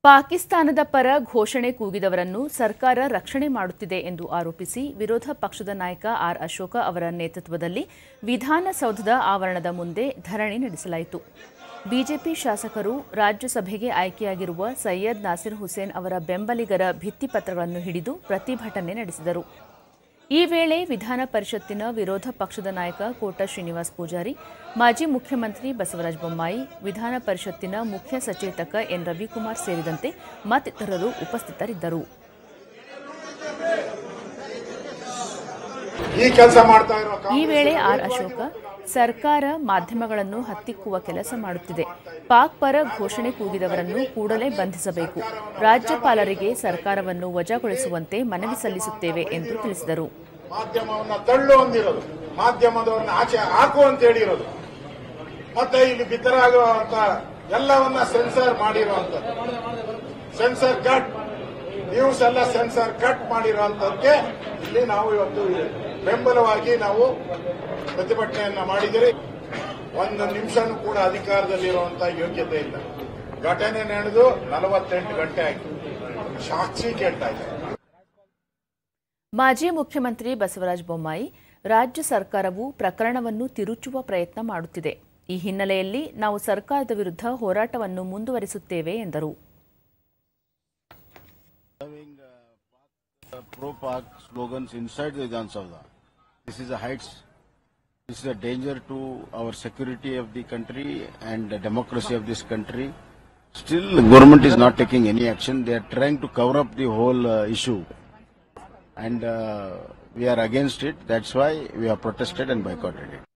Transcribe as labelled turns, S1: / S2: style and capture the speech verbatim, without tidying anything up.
S1: ಪಾಕಿಸ್ತಾನದ ಪರ ಘೋಷಣೆ ಕೂಗಿದವರನ್ನು ಸರ್ಕಾರ ರಕ್ಷಣೆ ಮಾಡುತ್ತಿದೆ ಎಂದು ಆರೋಪಿಸಿ ವಿರೋಧ ಪಕ್ಷದ ನಾಯಕ ಆರ್ ಅಶೋಕ ಅವರ ನೇತೃತ್ವದಲ್ಲಿ ವಿಧಾನಸೌಧದ ಆವರಣದ ಮುಂದೆ ಧರಣಿ ನಡೆಸಲಾಯಿತು. ಬಿಜೆಪಿ ಶಾಸಕರು ರಾಜ್ಯಸಭೆಗೆ ಆಯ್ಕೆಯಾಗಿರುವ ಸೈಯದ್ ನಾಸಿರ್ ಹುಸೇನ್ ಅವರ ಬೆಂಬಲಿಗರ ಭಿತ್ತಿಪತ್ರಗಳನ್ನು ಹಿಡಿದು ಪ್ರತಿಭಟನೆ ನಡೆಸಿದರು. ಈ ವೇಳೆ ವಿಧಾನ ಪರಿಷತ್ತಿನ ವಿರೋಧ ಪಕ್ಷದ ನಾಯಕ ಕೋಟ ಶ್ರೀನಿವಾಸ್ ಪೂಜಾರಿ, ಮಾಜಿ ಮುಖ್ಯಮಂತ್ರಿ ಬಸವರಾಜ ಬೊಮ್ಮಾಯಿ, ವಿಧಾನ ಪರಿಷತ್ತಿನ ಮುಖ್ಯ ಸಚೇತಕ ಎನ್ ರವಿಕುಮಾರ್ ಸೇರಿದಂತೆ ಮತ್ತಿತರರು ಉಪಸ್ಥಿತರಿದ್ದರು. ಈ ವೇಳೆ ಆರ್ ಅಶೋಕ, ಸರ್ಕಾರ ಮಾಧ್ಯಮಗಳನ್ನು ಹತ್ತಿಕ್ಕುವ ಕೆಲಸ ಮಾಡುತ್ತಿದೆ. ಪಾಕ್ ಪರ ಘೋಷಣೆ ಕೂಗಿದವರನ್ನು ಕೂಡಲೇ ಬಂಧಿಸಬೇಕು. ರಾಜ್ಯಪಾಲರಿಗೆ ಸರ್ಕಾರವನ್ನು ವಜಾಗೊಳಿಸುವಂತೆ ಮನವಿ ಸಲ್ಲಿಸುತ್ತೇವೆ ಎಂದು ತಿಳಿಸಿದರು.
S2: ಮಾಧ್ಯಮವನ್ನ ತಳ್ಳು ಅಂದಿರೋದು, ಮಾಧ್ಯಮದವರನ್ನ ಆಚೆ ಹಾಕು ಅಂತ ಹೇಳಿರೋದು, ಮತ್ತೆ ಇಲ್ಲಿ ಬಿತ್ತರಾಗುವಂತ ಎಲ್ಲವನ್ನ ಸೆನ್ಸರ್ ಮಾಡಿರುವಂತದ್ದು, ಸೆನ್ಸರ್ ಕಟ್ ನ್ಯೂಸ್ ಎಲ್ಲ ಸೆನ್ಸರ್ ಕಟ್ ಮಾಡಿರುವಂತದ್ದಕ್ಕೆ ಇಲ್ಲಿ ನಾವು ಇವತ್ತು ಬೆಂಬಲವಾಗಿ ನಾವು ಪ್ರತಿಭಟನೆಯನ್ನ ಮಾಡಿದರೆ ಒಂದು ನಿಮಿಷನೂ ಕೂಡ ಅಧಿಕಾರದಲ್ಲಿರುವಂತಹ ಯೋಗ್ಯತೆ ಇಲ್ಲ. ಘಟನೆ ನಡೆದು ನಲವತ್ತೆಂಟು ಗಂಟೆ ಆಯಿತು, ಸಾಕ್ಷಿ ಕೇಳ್ತಾಯಿದೆ.
S1: ಮಾಜಿ ಮುಖ್ಯಮಂತ್ರಿ ಬಸವರಾಜ ಬೊಮ್ಮಾಯಿ, ರಾಜ್ಯ ಸರ್ಕಾರವು ಪ್ರಕರಣವನ್ನು ತಿರುಚುವ ಪ್ರಯತ್ನ ಮಾಡುತ್ತಿದೆ. ಈ ಹಿನ್ನೆಲೆಯಲ್ಲಿ ನಾವು ಸರ್ಕಾರದ ವಿರುದ್ಧ ಹೋರಾಟವನ್ನು ಮುಂದುವರಿಸುತ್ತೇವೆ ಎಂದರು.
S3: Pro-Pak slogans inside the Vidhan Sabha. This is a heights. This is a danger to our security of the country and the democracy of this country. Still, the government is not taking any action. They are trying to cover up the whole uh, issue, and uh, we are against it. That's why we have protested and boycotted it.